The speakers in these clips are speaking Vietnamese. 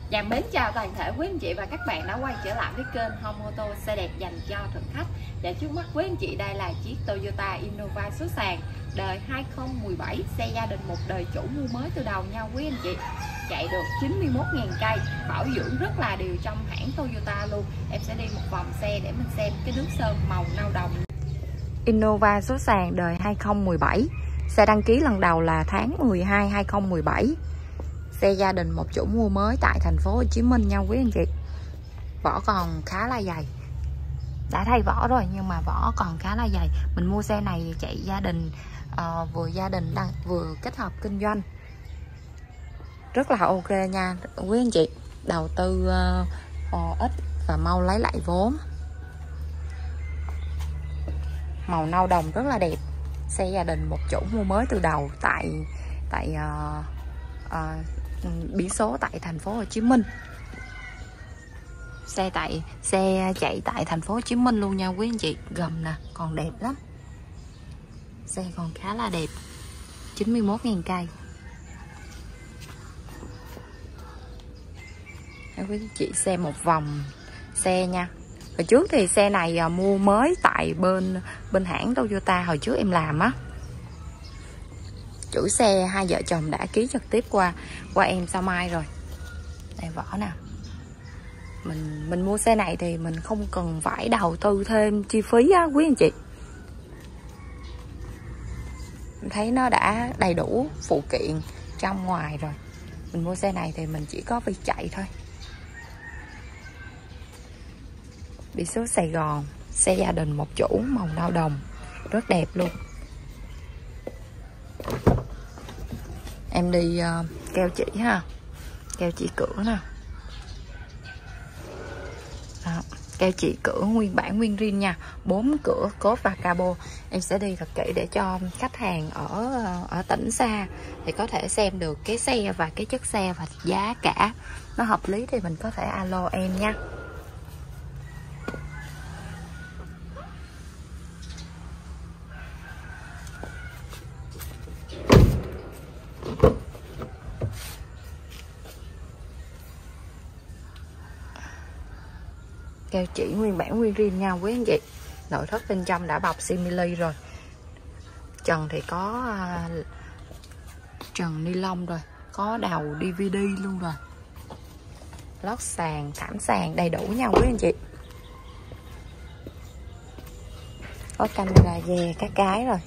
Dạ mến chào toàn thể quý anh chị và các bạn đã quay trở lại với kênh Home Auto xe đẹp dành cho thực khách. Và trước mắt quý anh chị đây là chiếc Toyota Innova số sàn đời 2017, xe gia đình một đời chủ mua mới từ đầu nha quý anh chị. Chạy được 91.000 cây, bảo dưỡng rất là đều trong hãng Toyota luôn. Em sẽ đi một vòng xe để mình xem cái nước sơn màu nâu đồng. Innova số sàn đời 2017, xe đăng ký lần đầu là tháng 12 2017. Xe gia đình một chủ mua mới tại thành phố Hồ Chí Minh nha quý anh chị. Vỏ còn khá là dày. Đã thay vỏ rồi nhưng mà vỏ còn khá là dày. Mình mua xe này chạy gia đình, vừa kết hợp kinh doanh. Rất là ok nha quý anh chị. Đầu tư ít và mau lấy lại vốn. Màu nâu đồng rất là đẹp. Xe gia đình một chủ mua mới từ đầu tại biển số tại thành phố Hồ Chí Minh. Xe chạy tại thành phố Hồ Chí Minh luôn nha quý anh chị. Gầm nè, còn đẹp lắm. Xe còn khá là đẹp. 91.000 cây. Quý anh chị xem một vòng xe nha. Hồi trước thì xe này mua mới tại bên hãng Toyota hồi trước em làm á. Chủ xe hai vợ chồng đã ký trực tiếp qua em sao mai rồi. Đây vỏ nè. Mình mua xe này thì mình không cần phải đầu tư thêm chi phí á quý anh chị. Mình thấy nó đã đầy đủ phụ kiện trong ngoài rồi. Mình mua xe này thì mình chỉ có việc chạy thôi. Biển số Sài Gòn, xe gia đình một chủ màu nâu đồng, rất đẹp luôn. Em đi keo chỉ ha, keo chỉ cửa nè. Đó, keo chỉ cửa nguyên bản nguyên zin nha, 4 cửa cốp và cabo. Em sẽ đi thật kỹ để cho khách hàng ở tỉnh xa thì có thể xem được cái xe và cái chất xe và giá cả nó hợp lý thì mình có thể alo em nha. Keo chỉ nguyên bản nguyên zin nha quý anh chị. Nội thất bên trong đã bọc simili rồi. Trần thì có trần ni lông rồi, có đầu DVD luôn rồi. Lót sàn, thảm sàn đầy đủ nha quý anh chị. Có camera dè các cái rồi.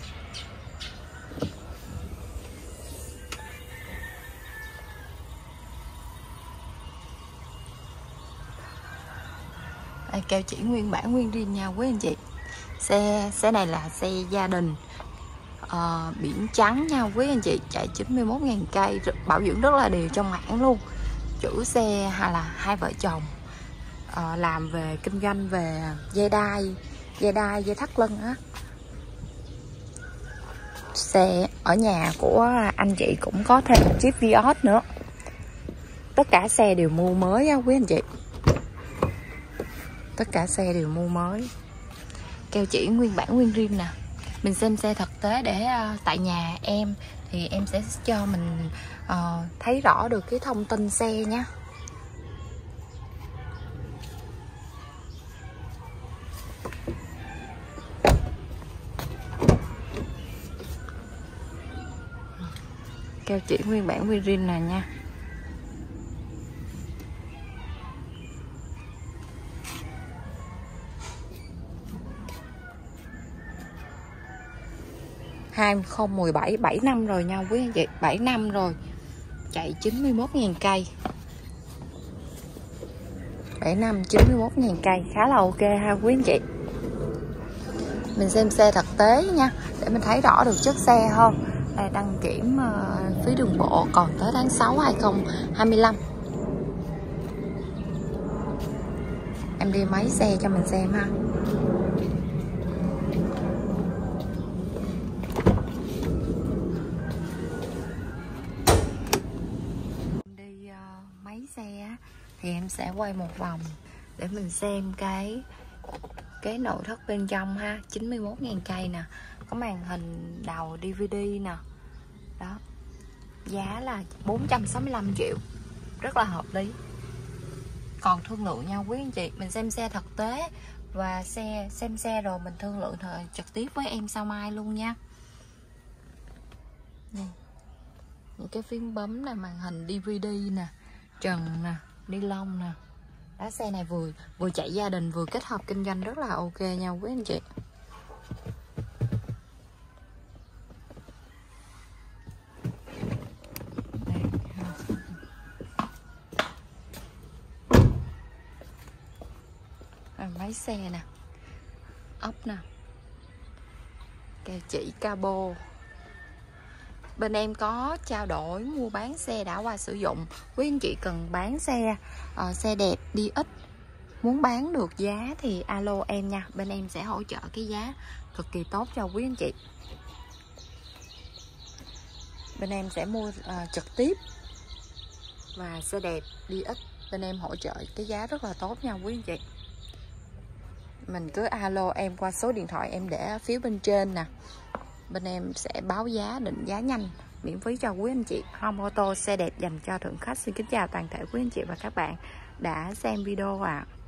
Đây, keo chỉ nguyên bản nguyên zin nha quý anh chị. Xe này là xe gia đình, biển trắng nha quý anh chị. Chạy 91.000 cây, bảo dưỡng rất là đều trong hãng luôn. Chủ xe là hai vợ chồng, làm về kinh doanh về dây thắt lưng á. Xe ở nhà của anh chị cũng có thêm một chiếc Vios nữa. Tất cả xe đều mua mới á quý anh chị. Tất cả xe đều mua mới. Keo chỉ nguyên bản nguyên zin nè. Mình xem xe thực tế để tại nhà em thì em sẽ cho mình thấy rõ được cái thông tin xe nhé. Keo chỉ nguyên bản nguyên zin nè nha. Hai 2017, 7 năm rồi nha quý anh chị. 7 năm rồi. Chạy 91.000 cây. 7 năm 91.000 cây, khá là ok ha quý anh chị. Mình xem xe thực tế nha, để mình thấy rõ được chất xe hơn. Đây, đăng kiểm phí đường bộ còn tới tháng 6 2025. Em đi máy xe cho mình xem ha. Máy xe thì em sẽ quay một vòng để mình xem cái nội thất bên trong ha. 91.000 cây nè, có màn hình đầu DVD nè. Đó. Giá là 465 triệu. Rất là hợp lý. còn thương lượng nhau quý anh chị. Mình xem xe thực tế và xem xe rồi mình thương lượng trực tiếp với em sau mai luôn nha. Nè, những cái phím bấm nè, màn hình DVD nè, trần nè, ni lông nè. Đó, xe này vừa chạy gia đình vừa kết hợp kinh doanh rất là ok nha quý anh chị. Máy xe nè, ốc nè, kệ chỉ cabo. Bên em có trao đổi mua bán xe đã qua sử dụng. Quý anh chị cần bán xe xe đẹp đi ít, muốn bán được giá thì alo em nha. Bên em sẽ hỗ trợ cái giá cực kỳ tốt cho quý anh chị. Bên em sẽ mua trực tiếp và xe đẹp đi ít, bên em hỗ trợ cái giá rất là tốt nha quý anh chị. Mình cứ alo em qua số điện thoại em để ở phía bên trên nè. Bên em sẽ báo giá, định giá nhanh, miễn phí cho quý anh chị. Home Auto, xe đẹp dành cho thượng khách. Xin kính chào toàn thể quý anh chị và các bạn đã xem video ạ.